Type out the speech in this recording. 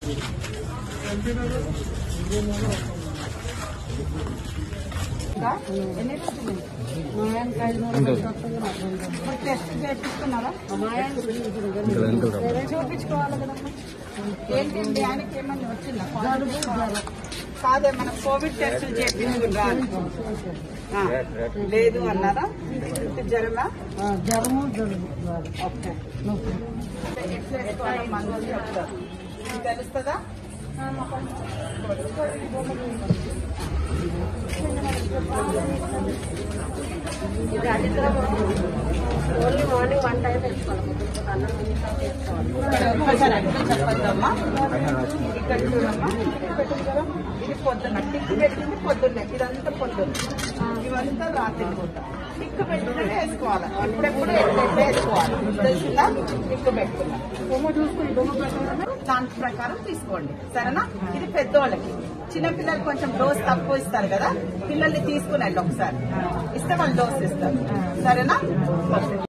Test చేపిస్తున్నారా? చూపించుకోవాలి కదమ్మా. ఏంటండి ఆయనకి ఏమన్నా వచ్చిందా? కాదే మనం కోవిడ్ టెస్ట్ చేపించుకుంటా లేదు అన్నారా? జ్వరమా? జ్వరము ఓకే. మందులు చెప్తారు తెలుస్తుందా? ఓన్లీ మార్నింగ్ 1 టైం తెచ్చుకోవాలి. చెప్పద్దమ్మా. ఇక్కడ చూడమ్మా, ఇది పొద్దున్న టిక్కు పెట్టింది పొద్దున్నే, ఇదంతా పొద్దున్న, ఇవంతా రాత్రి పూట. టిక్కు పెట్టుకుని వేసుకోవాలి. ఎప్పుడెప్పుడు వేసుకోవాలి తెలిసిందా? టిక్కు పెట్టుకున్నా బొమ్మ చూసుకుని బొమ్మ ప్రకారం దాని ప్రకారం తీసుకోండి సరేనా? ఇది పెద్దోళ్ళకి. చిన్నపిల్లలు కొంచెం డోస్ తక్కువ ఇస్తారు కదా, పిల్లల్ని తీసుకుని వెళ్ళి ఒకసారి ఇస్తే వాళ్ళు డోస్ ఇస్తారు సరేనా?